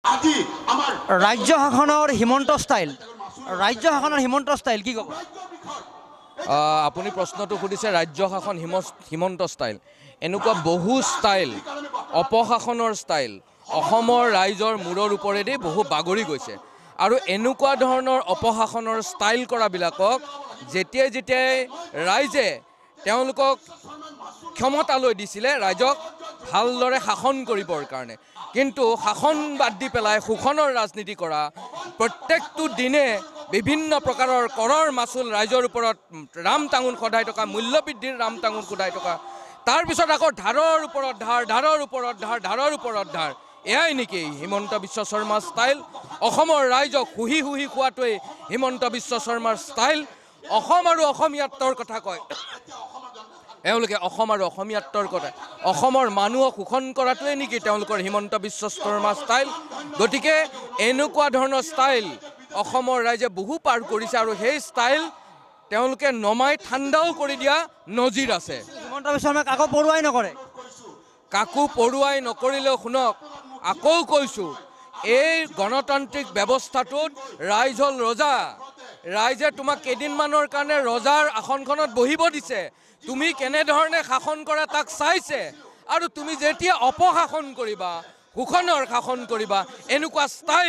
ৰাজ্য শাসনৰ হিমন্ত ষ্টাইল কি ক'ব? আপুনি প্ৰশ্নটো সুধিছে ৰাজ্য শাসন হিমন্ত ষ্টাইল। এনেকুৱা বহু ষ্টাইল, অপশাসনৰ ষ্টাইল অসমৰ ৰাইজৰ মূৰৰ ওপৰেদি বহু বাগৰি গৈছে। আৰু এনেকুৱা ধৰণৰ অপশাসনৰ ষ্টাইল কৰাবিলাকক যেতিয়াই ৰাইজে তেওঁলোকক ক্ষমতালৈ দিছিলে ৰাইজক ভালদৰে শাসন কৰিবৰ কাৰণে, কিন্তু শাসন বাদ দি পেলাই শোষণৰ ৰাজনীতি কৰা, প্ৰত্যেকটো দিনে বিভিন্ন প্ৰকাৰৰ কৰৰ মাচুল ৰাইজৰ ওপৰত ৰাম টাঙোন সদাই থকা, মূল্যবৃদ্ধিৰ ৰাম টাঙোন সদাই থকা, তাৰপিছত আকৌ ধাৰৰ ওপৰত ধাৰ। এয়াই নেকি হিমন্ত বিশ্ব শৰ্মাৰ ষ্টাইল? অসমৰ ৰাইজক শুহি খোৱাটোৱেই হিমন্ত বিশ্ব শৰ্মাৰ ষ্টাইল। অসম আৰু অসমীয়াত্বৰ কথা কয় এওঁলোকে, অসম আৰু অসমীয়াত্বৰ কথা, অসমৰ মানুহক শোষণ কৰাটোৱে নেকি তেওঁলোকৰ হিমন্ত বিশ্ব শৰ্মাৰ ষ্টাইল? গতিকে এনেকুৱা ধৰণৰ ষ্টাইল অসমৰ ৰাইজে বহু পাৰ কৰিছে আৰু সেই ষ্টাইল তেওঁলোকে নমাই ঠাণ্ডাও কৰি দিয়া নজিৰ আছে। হিমন্ত বিশ্ব শৰ্মাই কাকো পৰুৱাই নকৰে। কাকো পৰুৱাই নকৰিলেও শুনক, আকৌ কৈছোঁ, এই গণতান্ত্ৰিক ব্যৱস্থাটোত ৰাইজ হ'ল ৰজা। ৰাইজে তোমাক কেইদিনমানৰ কাৰণে ৰজাৰ আসনখনত বহিব দিছে। তুমি কেনেধৰণে শাসন কৰা তাক চাইছে। আৰু তুমি যেতিয়া অপশাসন কৰিবা, শোষণৰ শাসন কৰিবা, এনেকুৱা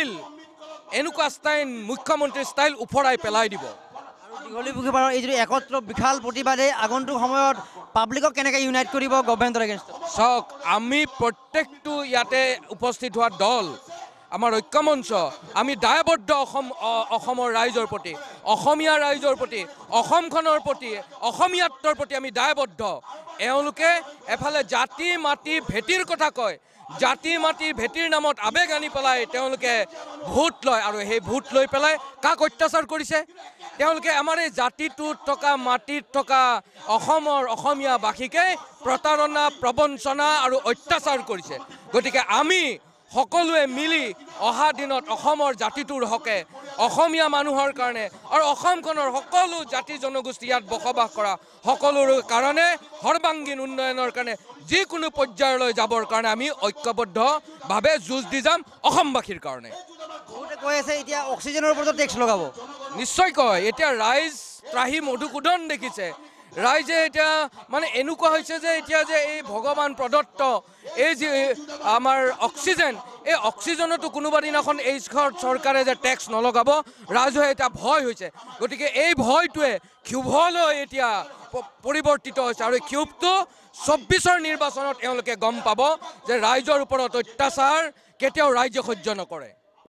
ষ্টাইল মুখ্যমন্ত্ৰীৰ ষ্টাইল উফৰাই পেলাই দিব। দীঘলী পুখুৰী পাৰৰ এই যিটো একত্ৰ বিশাল প্ৰতিবাদে আগন্তুক সময়ত পাব্লিকক কেনেকৈ ইউনাইট কৰিব গভৰ্ণমেণ্টৰ এগেইনষ্টত? চাওক, আমি প্ৰত্যেকটো ইয়াতে উপস্থিত হোৱা দল, আমাৰ ঐক্যমঞ্চ, আমি দায়বদ্ধ অসমৰ ৰাইজৰ প্ৰতি, অসমীয়া ৰাইজৰ প্ৰতি, অসমখনৰ প্ৰতি, অসমীয়াত্বৰ প্ৰতি আমি দায়বদ্ধ। এওঁলোকে এফালে জাতি মাটি ভেটিৰ কথা কয়, জাতি মাটি ভেটিৰ নামত আৱেগ আনি পেলাই তেওঁলোকে ভোট লয়, আৰু সেই ভোট লৈ পেলাই কাক অত্যাচাৰ কৰিছে? তেওঁলোকে আমাৰ এই জাতিটোত থকা, মাটিত থকা অসমৰ অসমীয়াবাসীকে প্ৰতাৰণা, প্ৰবঞ্চনা আৰু অত্যাচাৰ কৰিছে। গতিকে আমি সকলোৱে মিলি অহা দিনত অসমৰ জাতিটোৰ হকে, অসমীয়া মানুহৰ কাৰণে আৰু অসমখনৰ সকলো জাতি জনগোষ্ঠী ইয়াত বসবাস কৰা সকলোৰে কাৰণে সৰ্বাংগীন উন্নয়নৰ কাৰণে যিকোনো পৰ্যায়লৈ যাবৰ কাৰণে আমি ঐক্যবদ্ধভাৱে যুঁজ দি যাম অসমবাসীৰ কাৰণে। বহুতে কৈ আছে এতিয়া অক্সিজেনৰ ওপৰত টেক্স লগাব। নিশ্চয় কয়, এতিয়া ৰাইজ ত্ৰাহি মধুসূদন দেখিছে। ৰাইজে এতিয়া মানে এনেকুৱা হৈছে যে এতিয়া যে এই ভগৱান প্ৰদত্ত এই যি আমাৰ অক্সিজেন, এই অক্সিজেনতো কোনোবা দিনাখন এই চৰকাৰে যে টেক্স নলগাব, ৰাইজে এতিয়া ভয় হৈছে। গতিকে এই ভয়টোৱে ক্ষোভলৈ এতিয়া পৰিৱৰ্তিত হৈছে, আৰু ক্ষোভটো ২৪ৰ নিৰ্বাচনত এওঁলোকে গম পাব যে ৰাইজৰ ওপৰত অত্যাচাৰ কেতিয়াও ৰাইজে সহ্য নকৰে।